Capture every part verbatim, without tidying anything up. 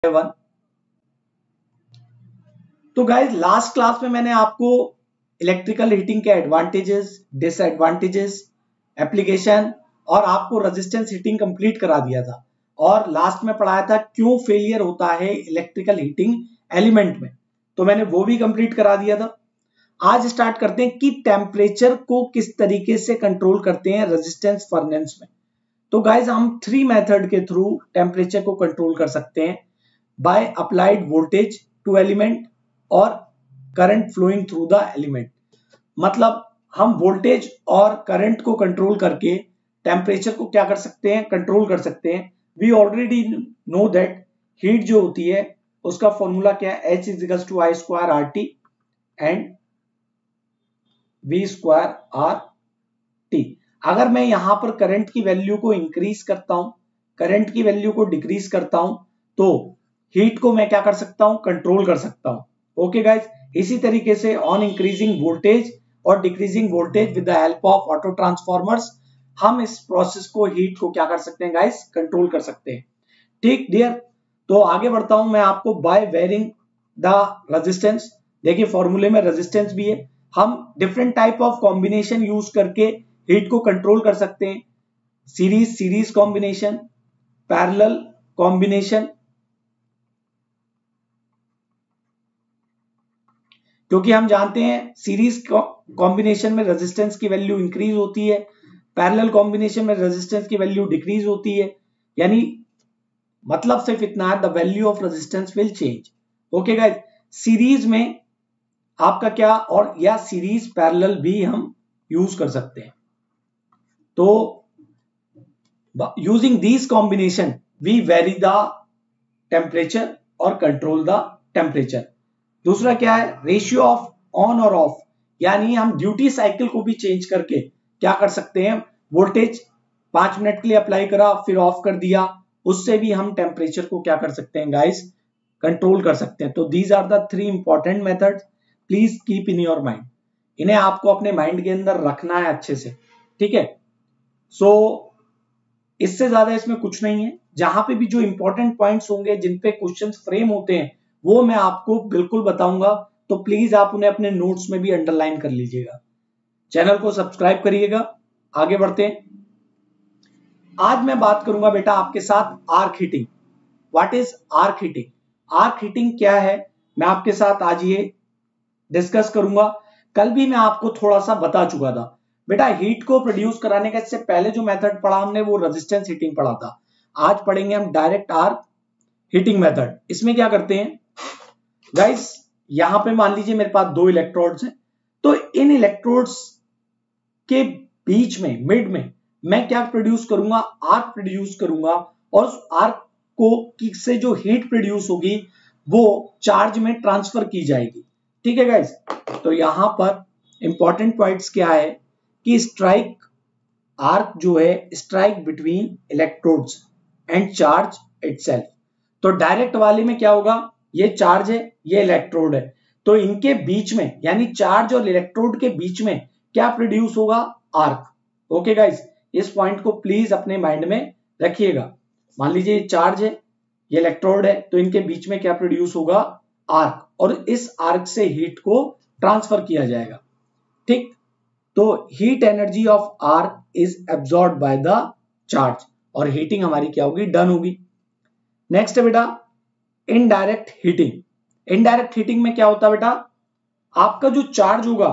One. तो guys last class में मैंने आपको इलेक्ट्रिकल हीटिंग के एडवांटेजेस, डिसएडवांटेजेस, एप्लीकेशन और आपको रेजिस्टेंस हीटिंग कंप्लीट करा दिया था। और लास्ट में पढ़ाया था क्यों फेलियर होता है इलेक्ट्रिकल हीटिंग एलिमेंट में, तो मैंने वो भी कंप्लीट करा दिया था। आज स्टार्ट करते हैं कि टेम्परेचर को किस तरीके से कंट्रोल करते हैं रेजिस्टेंस फर्नेस में। तो गाइज हम थ्री मेथड के थ्रू टेम्परेचर को कंट्रोल कर सकते हैं, by applied voltage to element और current flowing through the element. मतलब हम वोल्टेज और करंट को कंट्रोल करके टेम्परेचर को क्या कर सकते हैं, कंट्रोल कर सकते हैं। We already know that heat जो होती है उसका फॉर्मूला क्या है, H is equal to I square R T and V square R T. अगर मैं यहां पर करंट की वैल्यू को इंक्रीज करता हूं, करंट की वैल्यू को डिक्रीज करता हूं, तो हीट को मैं क्या कर सकता हूं, कंट्रोल कर सकता हूं। ओके गाइस, इसी तरीके से ऑन इंक्रीजिंग वोल्टेज और decreasing voltage with the help of auto transformers हम इस प्रोसेस को, हीट को क्या कर सकते हैं गाइस, कंट्रोल कर सकते हैं। ठीक डियर, तो आगे बढ़ता हूं मैं आपको बाय वेरिंग द रेजिस्टेंस। देखिए फॉर्मूले में रेजिस्टेंस भी है, हम different type of combination use करके हीट को कंट्रोल कर सकते हैं। Series series combination, parallel combination, क्योंकि हम जानते हैं सीरीज कॉम्बिनेशन में रेजिस्टेंस की वैल्यू इंक्रीज होती है, पैरेलल कॉम्बिनेशन में रेजिस्टेंस की वैल्यू डिक्रीज होती है। यानी मतलब सिर्फ इतना है, the value of resistance will change. Okay guys, series में आपका क्या, और या सीरीज पैरेलल भी हम यूज कर सकते हैं। तो using this combination we vary the temperature और कंट्रोल द टेम्परेचर। दूसरा क्या है, रेशियो ऑफ ऑन और ऑफ, यानी हम ड्यूटी साइकिल को भी चेंज करके क्या कर सकते हैं, वोल्टेज पांच मिनट के लिए अप्लाई करा फिर ऑफ कर दिया, उससे भी हम टेम्परेचर को क्या कर सकते हैं गाइस, कंट्रोल कर सकते हैं। तो these are the three important methods, please keep in your mind. इन्हें आपको अपने माइंड के अंदर रखना है अच्छे से, ठीक है। सो so, इससे ज्यादा इसमें कुछ नहीं है। जहां पे भी जो इंपॉर्टेंट पॉइंट्स होंगे, जिन पे क्वेश्चंस फ्रेम होते हैं, वो मैं आपको बिल्कुल बताऊंगा, तो प्लीज आप उन्हें अपने नोट्स में भी अंडरलाइन कर लीजिएगा। चैनल को सब्सक्राइब करिएगा। आगे बढ़ते हैं। आज मैं बात करूंगा बेटा आपके साथ arc heating. What is arc heating? Arc heating क्या है, मैं आपके साथ आज ये डिस्कस करूंगा। कल भी मैं आपको थोड़ा सा बता चुका था बेटा, हीट को प्रोड्यूस कराने का इससे पहले जो मेथड पढ़ा हमने वो रेजिस्टेंस हीटिंग पढ़ा था। आज पढ़ेंगे हम डायरेक्ट आर्क हीटिंग मेथड। इसमें क्या करते हैं गाइस, यहां पे मान लीजिए मेरे पास दो इलेक्ट्रोड्स हैं, तो इन इलेक्ट्रोड्स के बीच में, मिड में मैं क्या प्रोड्यूस करूंगा, आर्क प्रोड्यूस करूंगा, और उस आर्क को से जो हीट प्रोड्यूस होगी वो चार्ज में ट्रांसफर की जाएगी। ठीक है गाइस, तो यहां पर इंपॉर्टेंट पॉइंट्स क्या है कि स्ट्राइक आर्क जो है, strike between electrodes and charge itself. तो डायरेक्ट वाले में क्या होगा, ये चार्ज है, ये इलेक्ट्रोड है, तो इनके बीच में यानी चार्ज और इलेक्ट्रोड के बीच में क्या प्रोड्यूस होगा, आर्क। ओके गाइस, इस पॉइंट को प्लीज अपने माइंड में रखिएगा। मान लीजिए ये चार्ज है, ये इलेक्ट्रोड है, तो इनके बीच में क्या प्रोड्यूस होगा, आर्क, और इस आर्क से हीट को ट्रांसफर किया जाएगा। ठीक, तो heat energy of arc is absorbed by the charge, और हीटिंग हमारी क्या होगी, डन होगी। नेक्स्ट है बेटा इनडायरेक्ट हीटिंग। इनडायरेक्ट हीटिंग में क्या होता है बेटा, आपका जो चार्ज होगा,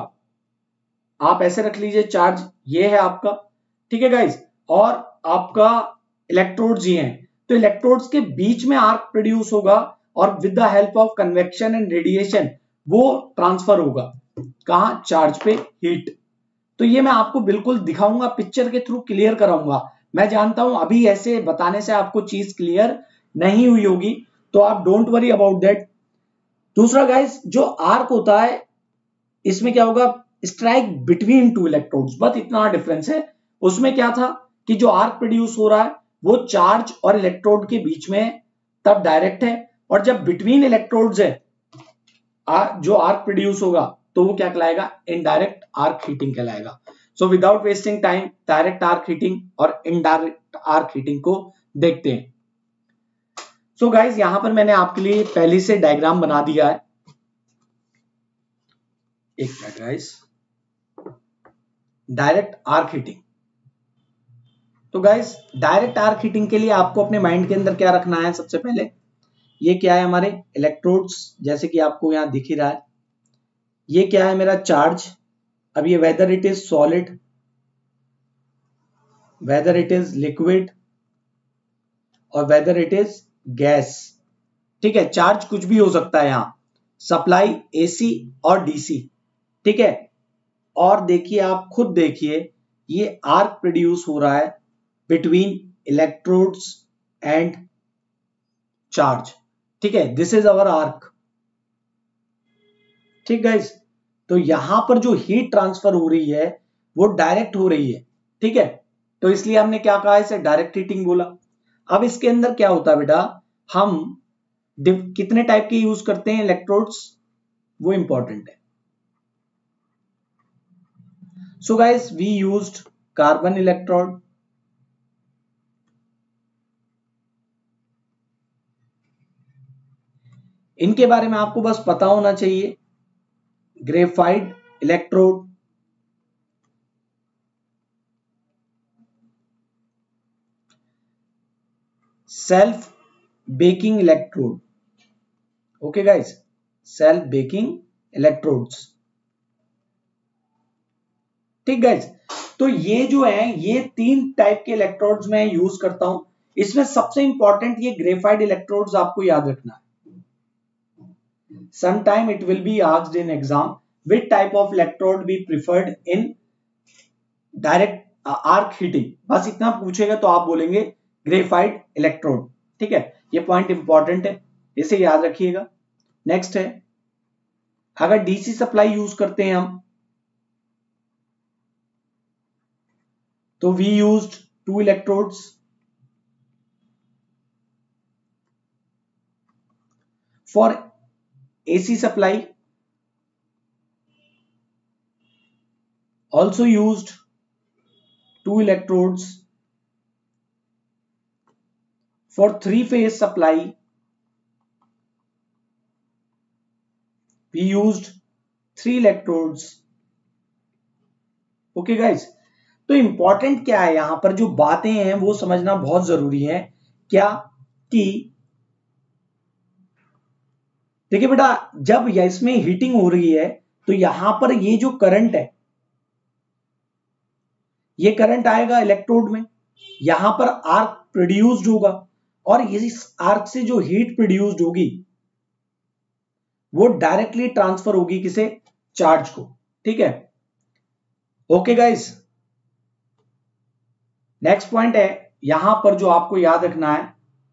आप ऐसे रख लीजिए, चार्ज ये है आपका, ठीक है गाइस, और आपका इलेक्ट्रोड्स ये हैं, तो इलेक्ट्रोड्स के बीच में आर्क प्रोड्यूस होगा, और with the help of convection and radiation वो ट्रांसफर होगा कहां, चार्ज पे हीट। तो ये मैं आपको बिल्कुल दिखाऊंगा, पिक्चर के थ्रू क्लियर कराऊंगा। मैं जानता हूं अभी ऐसे बताने से आपको चीज क्लियर नहीं हुई होगी, तो आप डोंट वरी अबाउट दैट। दूसरा गाइस, जो आर्क होता है इसमें क्या होगा, स्ट्राइक बिटवीन टू इलेक्ट्रोड्स, बस इतना डिफरेंस है। उसमें क्या था कि जो आर्क प्रोड्यूस हो रहा है वो चार्ज और इलेक्ट्रोड के बीच में तब डायरेक्ट है, और जब बिटवीन इलेक्ट्रोड्स है जो आर्क प्रोड्यूस होगा तो वो क्या कहलाएगा, इनडायरेक्ट आर्क हीटिंग कहलाएगा। So without wasting time direct arc heating और इनडायरेक्ट आर्क हीटिंग को देखते हैं। सो गाइज यहां पर मैंने आपके लिए पहले से डायग्राम बना दिया है। एक minute guys, direct arc heating. तो गाइज डायरेक्ट आर्क हीटिंग के लिए आपको अपने माइंड के अंदर क्या रखना है, सबसे पहले ये क्या है, हमारे इलेक्ट्रोड्स, जैसे कि आपको यहां दिख ही रहा है। ये क्या है, मेरा चार्ज। अब ये whether it is solid, whether it is liquid और वेदर इट इज गैस। ठीक है, चार्ज कुछ भी हो सकता है यहां, सप्लाई एसी और डीसी। ठीक है, और देखिए आप खुद देखिए, ये आर्क प्रोड्यूस हो रहा है बिटवीन इलेक्ट्रोड्स एंड चार्ज। ठीक है, दिस इज अवर आर्क। ठीक गाइस, तो यहां पर जो हीट ट्रांसफर हो रही है वो डायरेक्ट हो रही है। ठीक है, तो इसलिए हमने क्या कहा, इसे डायरेक्ट हीटिंग बोला। अब इसके अंदर क्या होता है बेटा, हम कितने टाइप के यूज करते हैं इलेक्ट्रोड्स, वो इंपॉर्टेंट है। So guys we used carbon electrode, इनके बारे में आपको बस पता होना चाहिए। Graphite electrode, self baking electrode. Okay guys, self baking electrodes. ठीक गाइस, तो ये जो है, ये तीन टाइप के इलेक्ट्रोड्स मैं यूज करता हूं। इसमें सबसे इंपॉर्टेंट ये ग्रेफाइट इलेक्ट्रोड्स आपको याद रखना है। Sometime it will be asked in exam, which type of electrode be preferred in direct uh, arc heating, बस इतना पूछेगा तो आप बोलेंगे ग्रेफाइट इलेक्ट्रोड। ठीक है, ये पॉइंट इंपॉर्टेंट है, इसे याद रखिएगा। नेक्स्ट है, अगर डीसी सप्लाई यूज करते हैं हम, तो we used two electrodes. For AC supply also used two electrodes. For three phase supply we used three electrodes. Okay guys, तो इंपॉर्टेंट क्या है, यहां पर जो बातें हैं वो समझना बहुत जरूरी है। क्या कि देखिए बेटा, जब इसमें हीटिंग हो रही है तो यहां पर ये जो करंट है, ये करंट आएगा इलेक्ट्रोड में, यहां पर आर्क प्रोड्यूस्ड होगा, और इस आर्क से जो हीट प्रोड्यूस्ड होगी वो डायरेक्टली ट्रांसफर होगी किसे, चार्ज को। ठीक है, ओके गाइस। नेक्स्ट पॉइंट है, यहां पर जो आपको याद रखना है,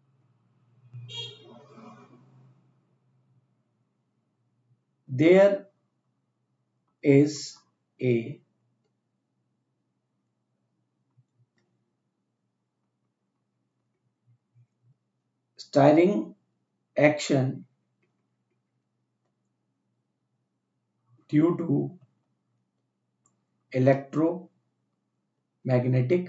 there is a stirring action due to electromagnetic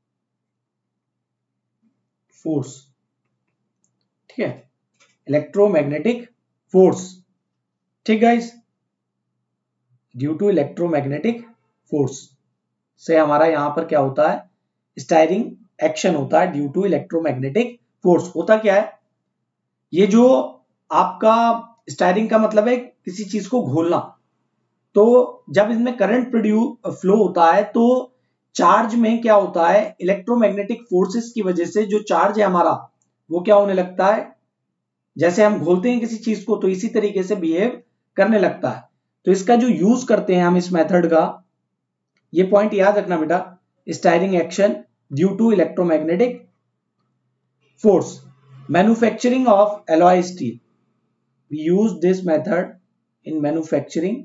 force। ठीक है, इलेक्ट्रोमैग्नेटिक फोर्स। ठीक guys, due to electromagnetic force से हमारा यहां पर क्या होता है, स्टायरिंग एक्शन होता है ड्यू टू इलेक्ट्रोमैग्नेटिक फोर्स। होता क्या है, ये जो आपका स्टायरिंग का मतलब है किसी चीज को घोलना, तो जब इसमें करंट प्रोड्यूस फ्लो होता है तो चार्ज में क्या होता है, इलेक्ट्रोमैग्नेटिक फोर्सेस की वजह से जो चार्ज है हमारा वो क्या होने लगता है, जैसे हम घोलते हैं किसी चीज को तो इसी तरीके से बिहेव करने लगता है। तो इसका जो यूज करते हैं हम इस मेथड का, ये पॉइंट याद रखना बेटा, stirring action due to electromagnetic force. Manufacturing of alloy steel, we use this method in manufacturing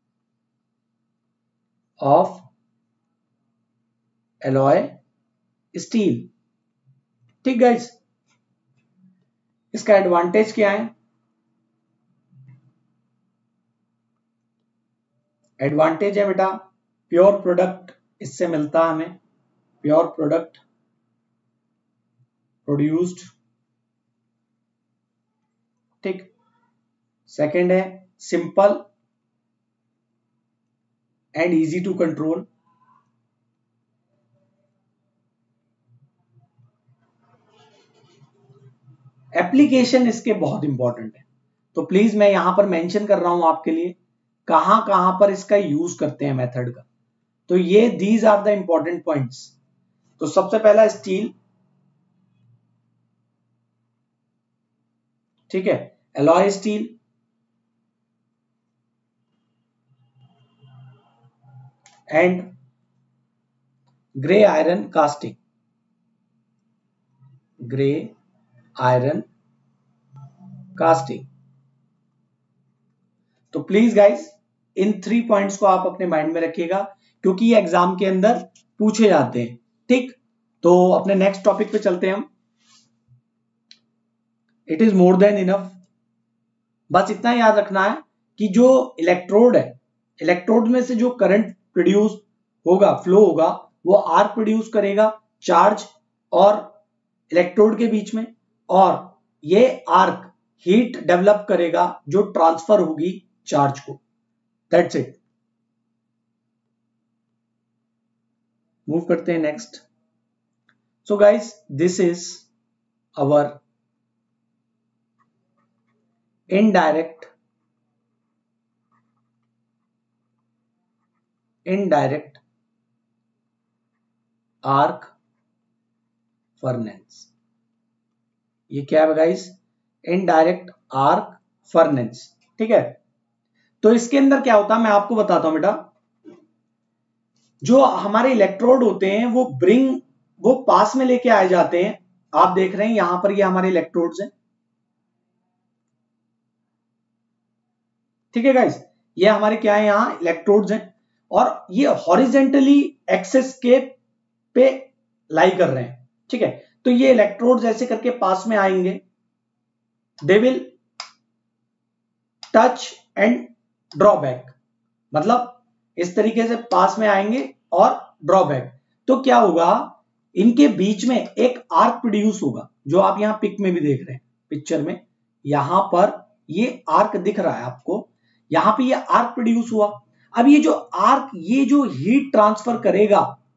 of alloy steel. ठीक गाइस, इसका एडवांटेज क्या है, एडवांटेज है बेटा, प्योर प्रोडक्ट इससे मिलता है हमें, प्योर प्रोडक्ट प्रोड्यूस्ड ठीक। सेकंड है simple and easy to control. Application इसके बहुत इंपॉर्टेंट है, तो प्लीज मैं यहां पर मेंशन कर रहा हूं आपके लिए कहां कहां पर इसका यूज करते हैं मेथड का। तो ये these are the important points. तो सबसे पहला स्टील, ठीक है, alloy steel, and grey iron casting, grey iron casting. तो प्लीज गाइस इन थ्री पॉइंट्स को आप अपने माइंड में रखिएगा क्योंकि ये एग्जाम के अंदर पूछे जाते हैं। ठीक, तो अपने नेक्स्ट टॉपिक पे चलते हैं हम। It is more than enough. बस इतना याद रखना है कि जो इलेक्ट्रोड है, इलेक्ट्रोड में से जो करंट प्रोड्यूस होगा, फ्लो होगा, वो आर्क प्रोड्यूस करेगा चार्ज और इलेक्ट्रोड के बीच में, और ये आर्क हीट डेवलप करेगा जो ट्रांसफर होगी चार्ज को। That's it. मूव करते हैं next. So guys this is our indirect indirect arc furnace. ये क्या है गाइस? Indirect arc furnace. ठीक है, तो इसके अंदर क्या होता है मैं आपको बताता हूं बेटा। जो हमारे इलेक्ट्रोड होते हैं वो ब्रिंग वो पास में लेके आए जाते हैं। आप देख रहे हैं यहां पर ये हमारे इलेक्ट्रोड्स हैं, ठीक है गाइस, ये हमारे क्या है यहां इलेक्ट्रोड्स हैं, और ये हॉरिजेंटली एक्सेस के पे लाई कर रहे हैं। ठीक है, तो ये इलेक्ट्रोड्स ऐसे करके पास में आएंगे, they will touch and drawback, मतलब इस तरीके से पास में आएंगे और ड्रॉबैक। तो क्या होगा, इनके बीच में एक आर्क प्रोड्यूस होगा, जो आप यहां पिक में भी देख रहे हैं, पिक्चर में यहां पर ये आर्क दिख रहा है आपको, यहां पे ये आर्क प्रोड्यूस हुआ। अब ये जो आर्क, ये जो हीट ट्रांसफर करेगा,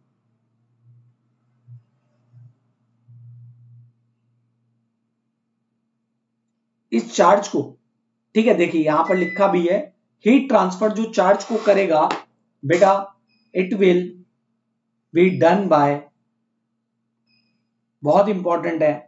इस चार्ज को, ठीक है, देखिए यहां पर लिखा भी है, हीट ट्रांसफर जो चार्ज को करेगा बेटा, it will be done by, बहुत इंपॉर्टेंट है,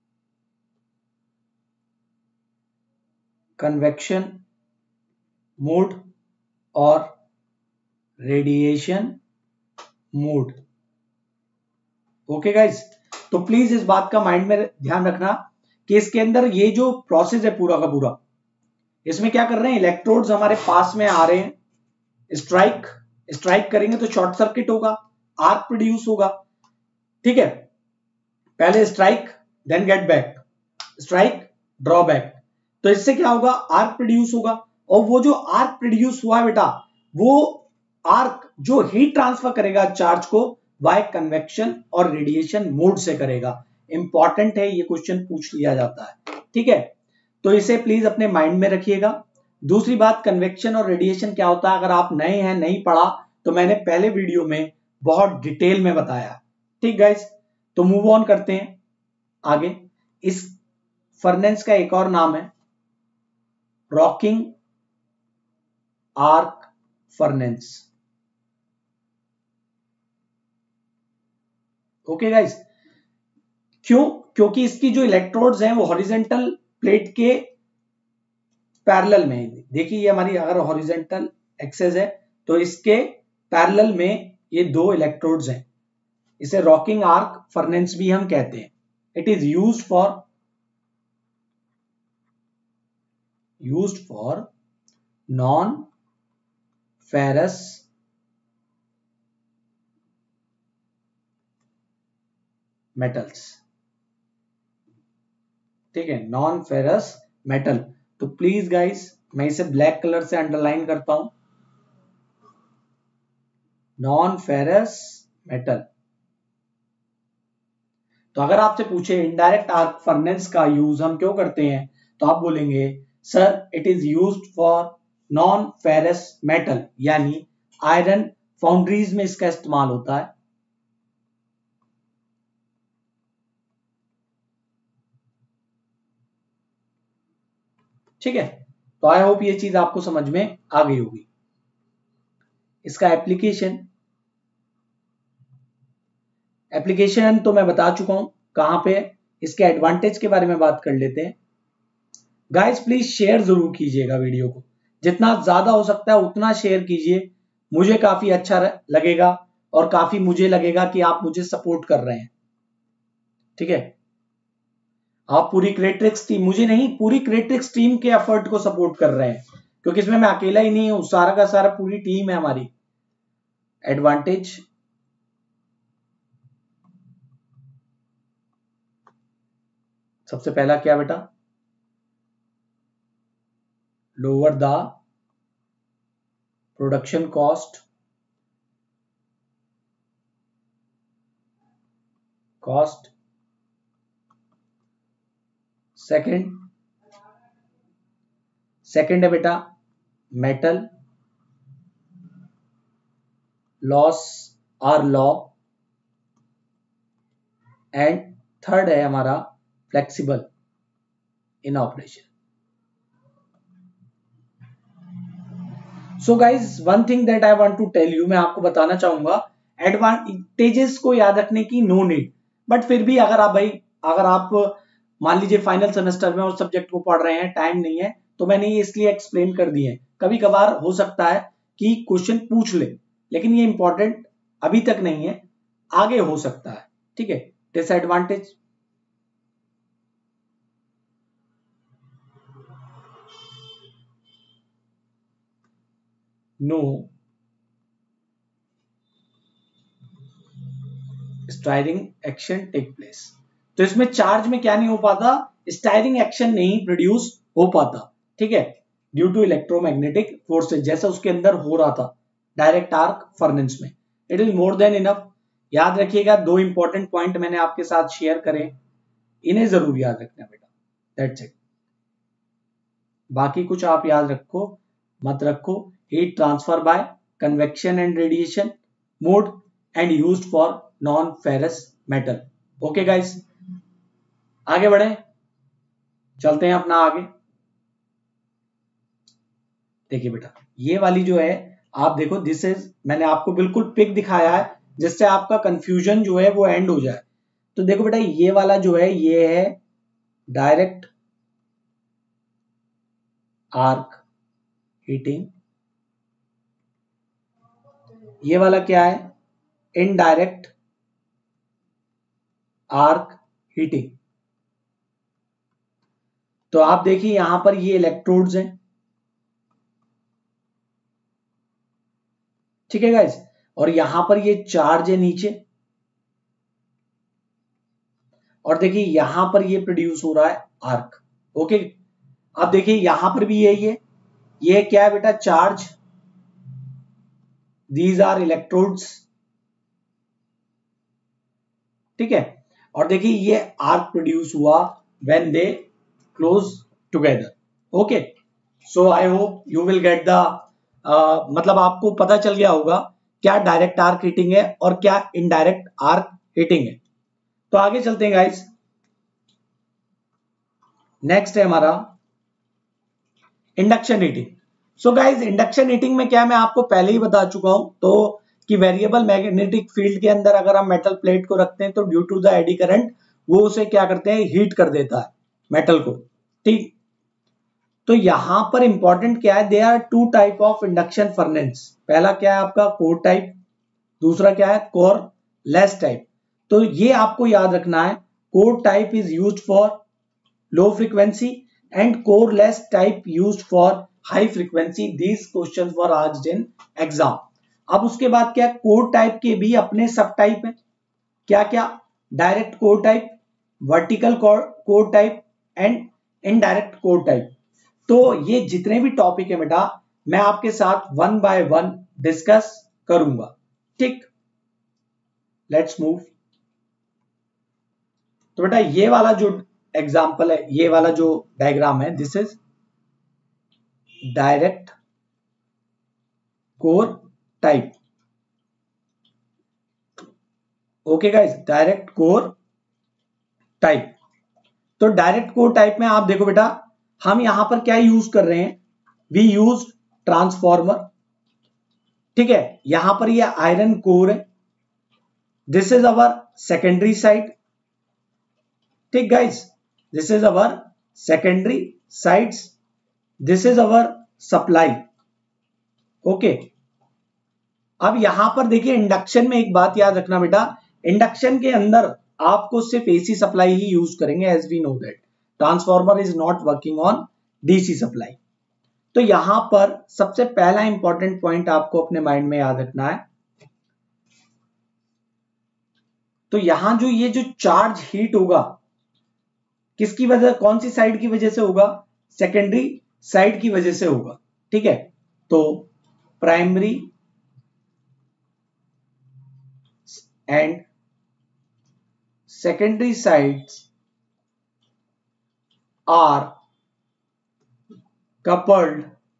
कन्वेक्शन मोड और रेडिएशन मोड। ओके गाइस, तो प्लीज इस बात का माइंड में ध्यान रखना कि इसके अंदर ये जो प्रोसेस है पूरा का पूरा, इसमें क्या कर रहे हैं, इलेक्ट्रोड्स हमारे पास में आ रहे हैं, स्ट्राइक स्ट्राइक करेंगे तो शॉर्ट सर्किट होगा, आर्क प्रोड्यूस होगा। ठीक है, पहले strike then get back, strike draw back, तो इससे क्या होगा, आर्क प्रोड्यूस होगा, और वो जो आर्क प्रोड्यूस हुआ है बेटा, वो आर्क जो हीट ट्रांसफर करेगा चार्ज को, वाई कन्वेक्शन और रेडिएशन मोड से करेगा। इंपॉर्टेंट है, ये क्वेश्चन पूछ लिया जाता है। ठीक है, तो इसे प्लीज अपने माइंड में रखिएगा। दूसरी बात, कन्वेक्शन और रेडिएशन क्या होता है, अगर आप नए हैं, नहीं पढ़ा तो मैंने पहले वीडियो में बहुत डिटेल में बताया। ठीक गाइस, तो मूव ऑन करते हैं आगे। इस फर्नेस का एक और नाम है rocking arc furnace. Okay guys, क्यों? क्योंकि इसकी जो इलेक्ट्रोड्स हैं वो हॉरिजेंटल प्लेट के पैरेलल में, देखिए ये हमारी अगर हॉरिजेंटल एक्सेस है तो इसके पैरेलल में ये दो इलेक्ट्रोड्स हैं। इसे रॉकिंग आर्क फर्नेस भी हम कहते हैं। It is used for used for non ferrous metals. ठीक है, नॉन फेरस मेटल। तो प्लीज गाइस मैं इसे ब्लैक कलर से अंडरलाइन करता हूं, नॉन फेरस मेटल। तो अगर आपसे पूछे इनडायरेक्ट आर्क फर्नेस का यूज हम क्यों करते हैं, तो आप बोलेंगे sir it is used for non ferrous metal, यानी आयरन फाउंड्रीज में इसका इस्तेमाल होता है। ठीक है, तो आई होप ये चीज आपको समझ में आ गई होगी। इसका एप्लीकेशन एप्लीकेशन तो मैं बता चुका हूं कहां पे। इसके एडवांटेज के बारे में बात कर लेते हैं। गाइस प्लीज शेयर जरूर कीजिएगा वीडियो को, जितना ज्यादा हो सकता है उतना शेयर कीजिए, मुझे काफी अच्छा लगेगा और काफी मुझे लगेगा कि आप मुझे सपोर्ट कर रहे हैं। ठीक है, आप पूरी क्रिएट्रिक्स टीम, मुझे नहीं पूरी क्रिएट्रिक्स टीम के एफर्ट को सपोर्ट कर रहे हैं, क्योंकि इसमें मैं अकेला ही नहीं हूं, सारा का सारा पूरी टीम है हमारी। एडवांटेज सबसे पहला क्या बेटा, lower the production cost cost second second है बेटा metal loss are low, and third है हमारा flexible in operation. So guys one thing that I want to tell you, मैं आपको बताना चाहूंगा, एडवांटेजेस को याद रखने की नो नीड, बट फिर भी अगर आप भाई अगर आप मान लीजिए फाइनल सेमेस्टर में और सब्जेक्ट को पढ़ रहे हैं, टाइम नहीं है, तो मैंने ये इसलिए एक्सप्लेन कर दिए हैं। कभी कभार हो सकता है कि क्वेश्चन पूछ ले, लेकिन ये इंपॉर्टेंट अभी तक नहीं है, आगे हो सकता है। ठीक है, disadvantage no stirring action take place, तो इसमें चार्ज में क्या नहीं हो पाता, स्टायरिंग एक्शन नहीं प्रोड्यूस हो पाता। ठीक है, ड्यू टू इलेक्ट्रोमैग्नेटिक फोर्सेज, जैसा उसके अंदर हो रहा था डायरेक्ट आर्क फर्नेस में। It is more than enough. याद रखिएगा, दो इंपॉर्टेंट पॉइंट मैंने आपके साथ शेयर करे, इन्हें जरूर याद रखना बेटा, दैट्स इट। बाकी कुछ आप याद रखो मत रखो। Heat transfer by convection and radiation mode and used for non ferrous metal. Okay guys, आगे बढ़े, चलते हैं अपना आगे। देखिए बेटा, ये वाली जो है आप देखो, दिस इज, मैंने आपको बिल्कुल पिक दिखाया है जिससे आपका कंफ्यूजन जो है वो एंड हो जाए। तो देखो बेटा, ये वाला जो है ये है डायरेक्ट आर्क हीटिंग, ये वाला क्या है, इनडायरेक्ट आर्क हीटिंग। तो आप देखिए यहां पर ये इलेक्ट्रोड्स हैं। ठीक है गाइस, और यहां पर ये चार्ज है नीचे, और देखिए यहां पर ये प्रोड्यूस हो रहा है आर्क। ओके, अब देखिए यहां पर भी यही है, ये क्या है बेटा, चार्ज, दीज आर इलेक्ट्रोड्स। ठीक है, और देखिए ये आर्क प्रोड्यूस हुआ when they close together. Okay, so I hope you will get the, मतलब आपको पता चल गया होगा क्या डायरेक्ट आर्क हीटिंग है और क्या इनडायरेक्ट आर्क हीटिंग है। तो आगे चलते हैं गाइस, नेक्स्ट है हमारा induction heating. So guys, induction heating में क्या, मैं आपको पहले ही बता चुका हूं तो कि वेरिएबल मैग्नेटिक फील्ड के अंदर अगर हम मेटल प्लेट को रखते हैं तो due to the eddy current वो उसे क्या करते हैं, हीट कर देता है मेटल को। ठीक, तो यहां पर इंपॉर्टेंट क्या है, they are two type of induction furnace. पहला क्या है आपका कोर टाइप, दूसरा क्या है कोर लेस टाइप। तो ये आपको याद रखना है, core type is used for low frequency and core less type used for high frequency. These questions were asked in exam. अब उसके बाद क्या, कोर टाइप के भी अपने सब टाइप है। क्या क्या, direct core type, vertical core type and indirect core type. तो ये जितने भी टॉपिक है बेटा, मैं आपके साथ वन बाय वन डिस्कस करूंगा। ठीक, लेट्स मूव। तो बेटा ये वाला जो एग्जाम्पल है, ये वाला जो डायग्राम है, this is direct core type. Okay guys, direct core type. तो डायरेक्ट कोर टाइप में आप देखो बेटा, हम यहां पर क्या यूज कर रहे हैं, वी यूज ट्रांसफॉर्मर, ठीक है। यहां पर ये आयरन कोर है, this is our secondary side, ठीक guys, this is our secondary sides, this is our supply. Okay, अब यहां पर देखिए इंडक्शन में एक बात याद रखना बेटा, इंडक्शन के अंदर आपको सिर्फ एसी सप्लाई ही यूज करेंगे, as we know that transformer is not working on DC supply. तो यहां पर सबसे पहला इंपॉर्टेंट पॉइंट आपको अपने माइंड में याद रखना है, तो यहां जो ये जो चार्ज हीट होगा किसकी वजह, कौन सी साइड की वजह से होगा, सेकेंडरी साइड की वजह से होगा, ठीक है। तो primary and secondary sides are coupled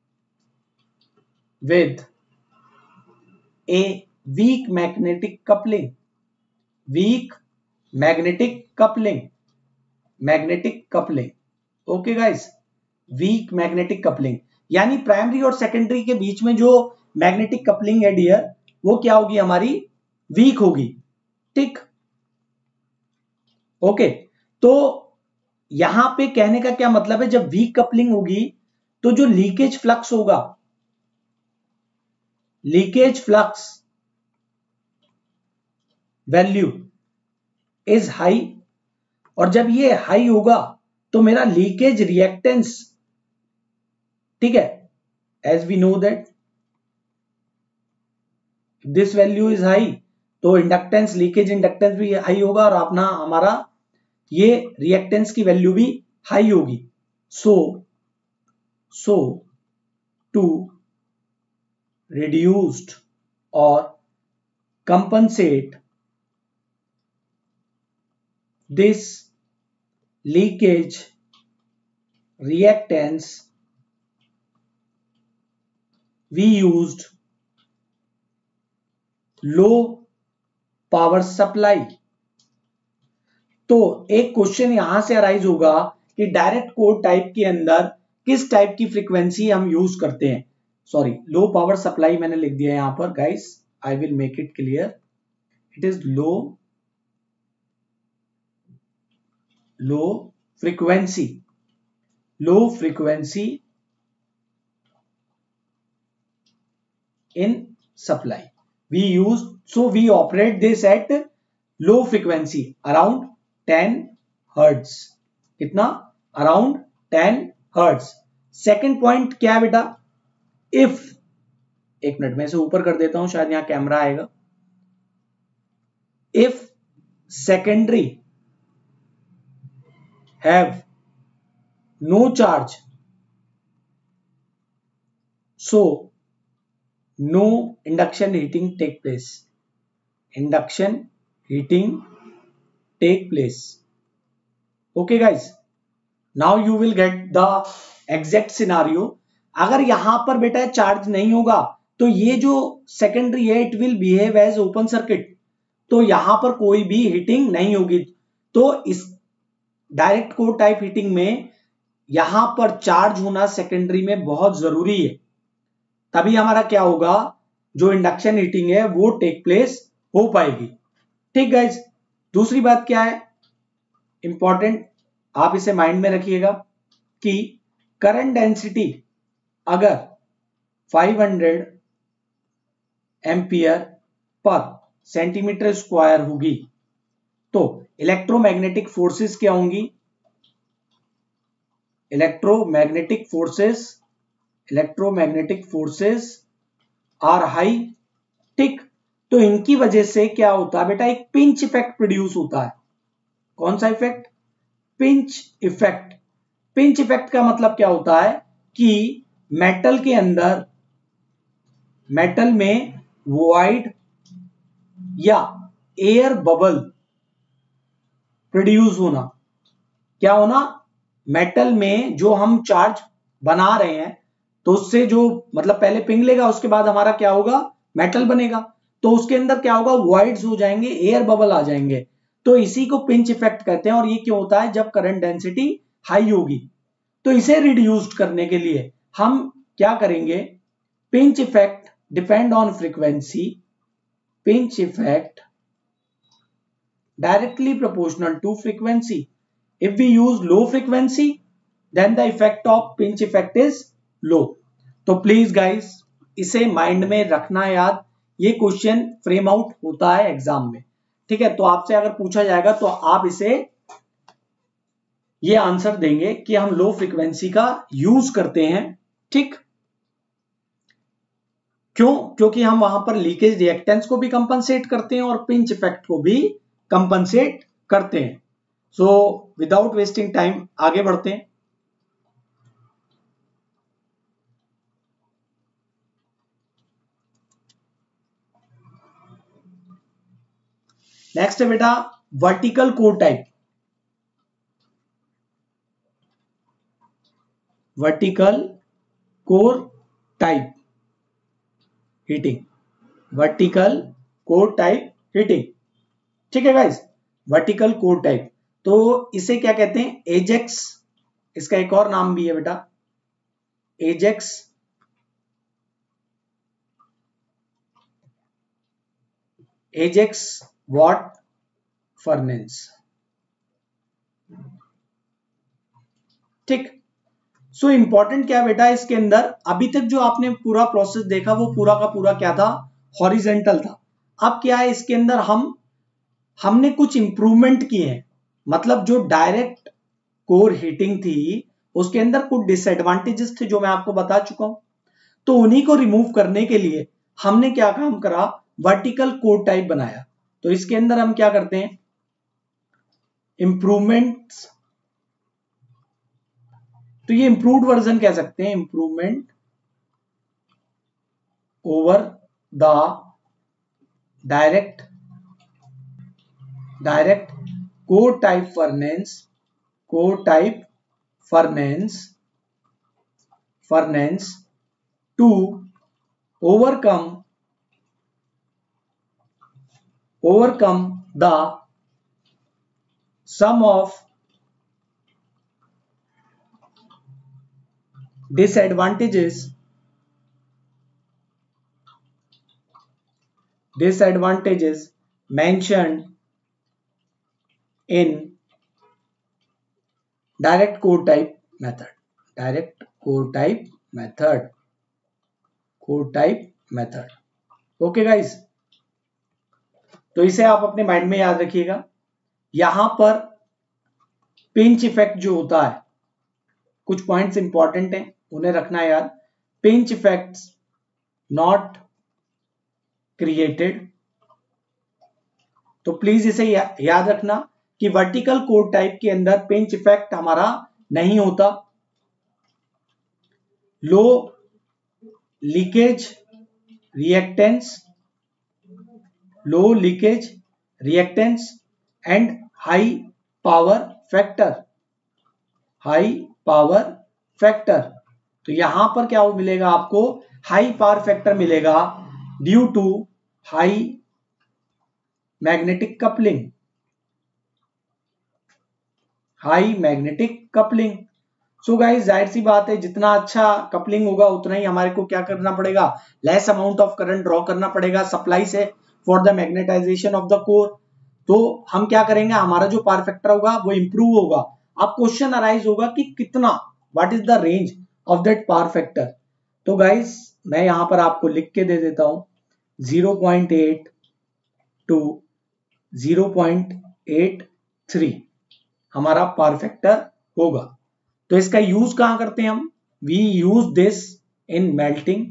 with a weak magnetic coupling, weak magnetic coupling, magnetic coupling, okay guys, weak magnetic coupling, यानी प्राइमरी और सेकेंडरी के बीच में जो मैग्नेटिक कपलिंग है डियर, वो क्या होगी, हमारी वीक होगी, ठीक। ओके, तो यहां पे कहने का क्या मतलब है, जब वीक कपलिंग होगी तो जो लीकेज फ्लक्स होगा, leakage flux value is high, और जब ये हाई होगा तो मेरा लीकेज रिएक्टेंस, ठीक है, as we know that this value is high, तो इंडक्टेंस, लीकेज इंडक्टेंस भी हाई होगा, और अपना हमारा ये रिएक्टेंस की वैल्यू भी हाई होगी। सो सो टू रिड्यूस्ड और compensate this leakage reactance we used low power supply. तो एक क्वेश्चन यहां से अराइज होगा कि डायरेक्ट कोर टाइप के अंदर किस टाइप की फ्रीक्वेंसी हम यूज करते हैं, सॉरी लो पावर सप्लाई मैंने लिख दिया यहां पर guys, I will make it clear, it is low low frequency, low frequency in supply we use, so we operate this at low frequency around ten hertz, कितना, around ten hertz। Second point क्या है बेटा, if, एक minute में से ऊपर कर देता हूं, शायद यहां कैमरा आएगा, if secondary have no charge, so no induction heating take place, induction heating take place, okay guys, now you will get the exact scenario। अगर यहां पर बेटा चार्ज नहीं होगा तो ये जो सेकेंडरी है it will behave as open circuit, तो यहां पर कोई भी हीटिंग नहीं होगी। तो इस डायरेक्ट कोर टाइप हीटिंग में यहां पर चार्ज होना सेकेंडरी में बहुत जरूरी है, तभी हमारा क्या होगा, जो इंडक्शन हीटिंग है वो टेक प्लेस हो पाएगी, ठीक गाइज। दूसरी बात क्या है इंपॉर्टेंट, आप इसे माइंड में रखिएगा कि करंट डेंसिटी अगर पाँच सौ एम्पियर पर सेंटीमीटर स्क्वायर होगी तो इलेक्ट्रोमैग्नेटिक फोर्सेस क्या होंगी, electromagnetic forces electromagnetic forces are high, ठीक। तो इनकी वजह से क्या होता है बेटा, एक पिंच इफेक्ट प्रोड्यूस होता है। कौन सा effect, pinch effect. Pinch effect का मतलब क्या होता है कि मेटल के अंदर, मेटल में वॉइड या एयर बबल प्रोड्यूस होना, क्या होना, मेटल में जो हम चार्ज बना रहे हैं तो उससे जो मतलब पहले पिघलेगा, उसके बाद हमारा क्या होगा, मेटल बनेगा, तो उसके अंदर क्या होगा, वॉइड्स हो जाएंगे, एयर बबल आ जाएंगे, तो इसी को पिंच इफेक्ट कहते हैं। और ये क्यों होता है, जब करंट डेंसिटी हाई होगी। तो इसे रिड्यूस करने के लिए हम क्या करेंगे, pinch effect depend on frequency, pinch effect directly proportional to frequency. If we use low frequency, then the effect of pinch effect is low. तो प्लीज गाइस इसे माइंड में रखना याद, ये क्वेश्चन फ्रेम आउट होता है एग्जाम में, ठीक है। तो आपसे अगर पूछा जाएगा तो आप इसे ये आंसर देंगे कि हम लो फ्रीक्वेंसी का यूज करते हैं, ठीक। क्यों, क्योंकि हम वहां पर लीकेज रिएक्टेंस को भी कंपनसेट करते हैं और पिंच इफेक्ट को भी कंपनसेट करते हैं। सो विदाउट वेस्टिंग टाइम आगे बढ़ते हैं। नेक्स्ट है बेटा vertical core type. Vertical core type heating, vertical core type heating, ठीक है गाइस। वर्टिकल कोर टाइप, तो इसे क्या कहते हैं, एजेक्स, इसका एक और नाम भी है बेटा, एजेक्स एजेक्स वॉट फर्नेस, ठीक। सो इंपॉर्टेंट क्या बेटा इसके अंदर, अभी तक जो आपने पूरा प्रोसेस देखा वो पूरा का पूरा क्या था, हॉरिजेंटल था। अब क्या है इसके अंदर, हम हमने कुछ इंप्रूवमेंट किए हैं, मतलब जो डायरेक्ट कोर हीटिंग थी उसके अंदर कुछ डिसएडवांटेजेस थे जो मैं आपको बता चुका हूं, तो उन्हीं को रिमूव करने के लिए हमने क्या काम करा, वर्टिकल कोर टाइप बनाया। तो इसके अंदर हम क्या करते हैं, इंप्रूवमेंट्स, तो ये इंप्रूव्ड वर्जन कह सकते हैं, improvement over the direct direct core type furnace, core type furnace furnace to overcome overcome the sum of disadvantages disadvantages mentioned in direct core type method, direct core type method, core type method, okay guys. तो इसे आप अपने mind में याद रखिएगा। यहां पर pinch effect जो होता है, कुछ पॉइंट्स इंपॉर्टेंट हैं उन्हें रखना याद। पिंच इफेक्ट्स नॉट क्रिएटेड, तो प्लीज इसे या, याद रखना कि वर्टिकल कोर टाइप के अंदर पिंच इफेक्ट हमारा नहीं होता। Low leakage reactance, low leakage reactance and high power factor, high power factor, तो यहां पर क्या मिलेगा आपको, हाई पावर फैक्टर मिलेगा due to high magnetic coupling, high magnetic coupling. So guys जाहिर सी बात है जितना अच्छा कपलिंग होगा उतना ही हमारे को क्या करना पड़ेगा, less amount of current draw करना पड़ेगा सप्लाई से for the magnetization of the core. तो हम क्या करेंगे, हमारा जो पावर फैक्टर होगा वो इंप्रूव होगा। अब क्वेश्चन अराइज होगा कि कितना, what is the range of that power factor. तो गाइस मैं यहां पर आपको लिख के दे देता हूं, zero point eight to zero point eight three हमारा पावर फैक्टर होगा। तो इसका यूज कहां करते हैं हम, we use this in melting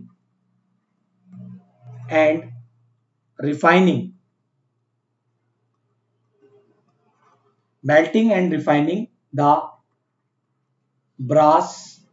and refining, melting and refining the brass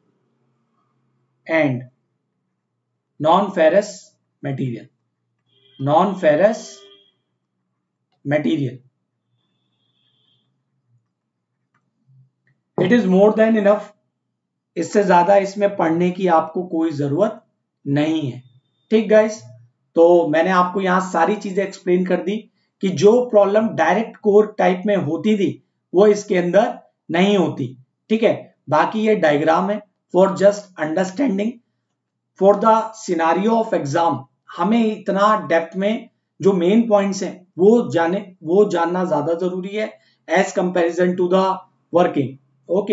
and non-ferrous material, non-ferrous material। It is more than enough, इससे ज्यादा इसमें पढ़ने की आपको कोई जरूरत नहीं है। ठीक गाइस, तो मैंने आपको यहां सारी चीजें एक्सप्लेन कर दी कि जो प्रॉब्लम डायरेक्ट कोर टाइप में होती थी वो इसके अंदर नहीं होती। ठीक है, बाकी ये डायग्राम है for just understanding, for the scenario of exam हमें इतना डेप्थ में जो मेन पॉइंट्स हैं वो जाने वो जानना ज्यादा जरूरी है as comparison to the working. Okay